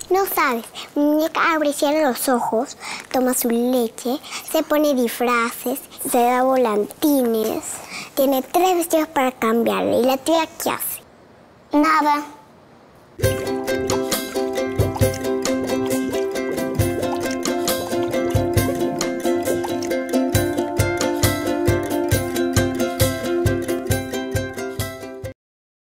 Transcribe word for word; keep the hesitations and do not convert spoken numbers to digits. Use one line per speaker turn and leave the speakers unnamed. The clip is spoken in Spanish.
No sabes, mi muñeca abre y cierra los ojos, toma su leche, se pone disfraces, se da volantines. Tiene tres vestidos para cambiarle. ¿Y la tuya qué hace?
Nada.